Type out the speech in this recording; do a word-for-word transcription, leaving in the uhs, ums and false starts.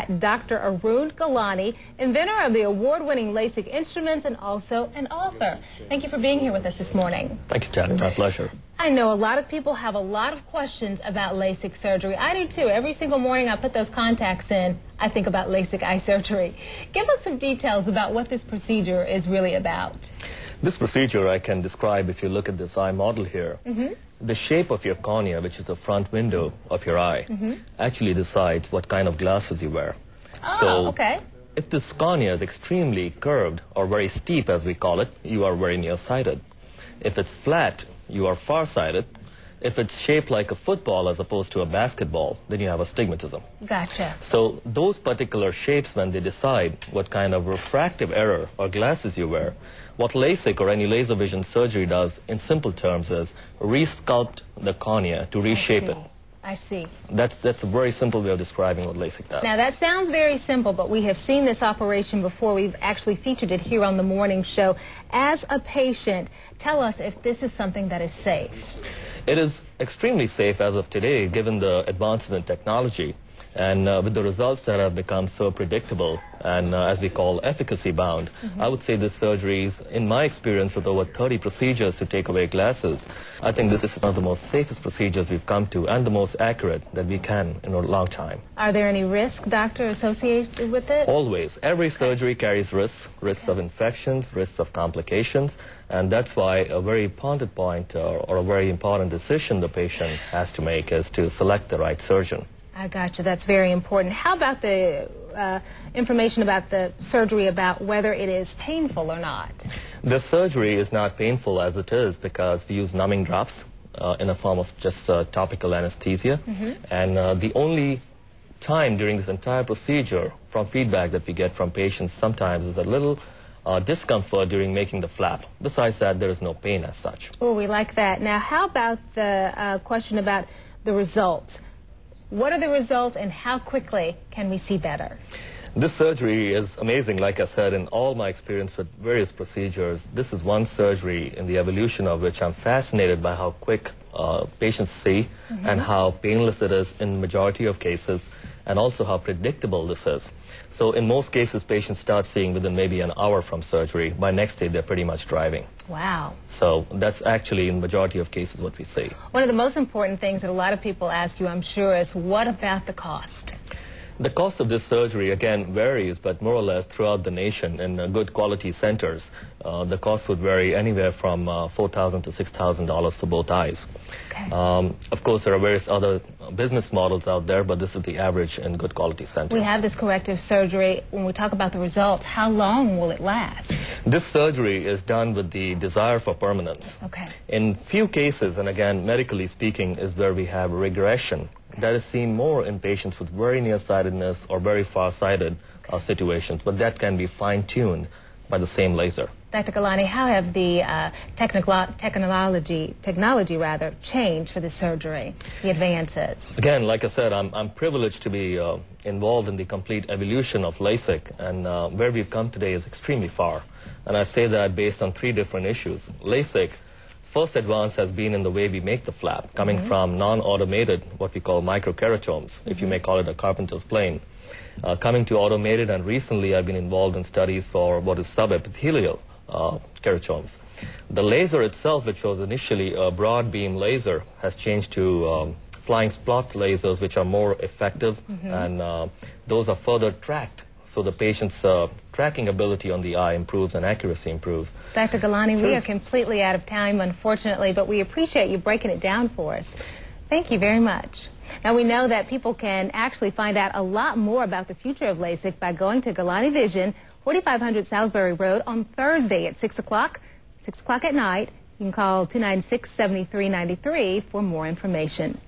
at Doctor Arun Gilani, inventor of the award-winning LASIK instruments and also an author. Thank you for being here with us this morning. Thank you, Janet. My pleasure. I know a lot of people have a lot of questions about LASIK surgery. I do too. Every single morning I put those contacts in, I think about LASIK eye surgery. Give us some details about what this procedure is really about. This procedure I can describe if you look at this eye model here. Mm-hmm. The shape of your cornea, which is the front window of your eye, mm-hmm. actually decides what kind of glasses you wear. Oh, so okay. If this cornea is extremely curved or very steep, as we call it, you are very nearsighted. If it's flat, you are farsighted. If it's shaped like a football as opposed to a basketball, then you have astigmatism. Gotcha. So those particular shapes, when they decide what kind of refractive error or glasses you wear, what LASIK or any laser vision surgery does in simple terms is resculpt the cornea to reshape I it. I see. That's, that's a very simple way of describing what LASIK does. Now that sounds very simple, but we have seen this operation before. We've actually featured it here on the morning show. As a patient, tell us if this is something that is safe. It is extremely safe as of today, given the advances in technology. And uh, with the results that have become so predictable and, uh, as we call, efficacy-bound, mm-hmm. I would say this surgery is, in my experience, with over thirty procedures to take away glasses, I think this is one of the most safest procedures we've come to and the most accurate that we can in a long time. Are there any risks, doctor, associated with it? Always. Every surgery carries risks, risks okay. of infections, risks of complications, and that's why a very important point uh, or a very important decision the patient has to make is to select the right surgeon. I got you. That's very important. How about the uh, information about the surgery, about whether it is painful or not? The surgery is not painful as it is because we use numbing drops uh, in a form of just uh, topical anesthesia. Mm-hmm. And uh, the only time during this entire procedure, from feedback that we get from patients sometimes, is a little uh, discomfort during making the flap. Besides that, there is no pain as such. Oh, we like that. Now, how about the uh, question about the results? What are the results and how quickly can we see better? This surgery is amazing. Like I said, in all my experience with various procedures, this is one surgery in the evolution of which I'm fascinated by how quick uh, patients see mm-hmm. and how painless it is in the majority of cases, and also how predictable this is. So in most cases, patients start seeing within maybe an hour from surgery. By next day, they're pretty much driving. Wow. So that's actually, in the majority of cases, what we see. One of the most important things that a lot of people ask you, I'm sure, is what about the cost? The cost of this surgery, again, varies, but more or less throughout the nation in uh, good quality centers, uh, the cost would vary anywhere from uh, four thousand dollars to six thousand dollars for both eyes. Okay. Um, of course, there are various other business models out there, but this is the average in good quality centers. We have this corrective surgery. When we talk about the results, how long will it last? This surgery is done with the desire for permanence. Okay. In few cases, and again, medically speaking, is where we have regression. That is seen more in patients with very nearsightedness or very far-sighted uh, situations, but that can be fine-tuned by the same laser. Doctor Gilani, how have the uh, technico technology, technology rather, changed for this surgery, the advances? Again, like I said, I'm, I'm privileged to be uh, involved in the complete evolution of LASIK, and uh, where we've come today is extremely far. And I say that based on three different issues. LASIK, first advance has been in the way we make the flap, coming mm-hmm. from non-automated, what we call microkeratomes, mm-hmm. if you may call it a carpenter's plane, uh, coming to automated, and recently I've been involved in studies for what is subepithelial uh, keratomes. The laser itself, which was initially a broad beam laser, has changed to um, flying spot lasers, which are more effective, mm-hmm. and uh, those are further tracked. So the patient's uh, tracking ability on the eye improves and accuracy improves. Doctor Gilani, we are completely out of time, unfortunately, but we appreciate you breaking it down for us. Thank you very much. Now, we know that people can actually find out a lot more about the future of LASIK by going to Gilani Vision, forty-five hundred Salisbury Road, on Thursday at six o'clock, six o'clock at night. You can call two nine six, seven three nine three for more information.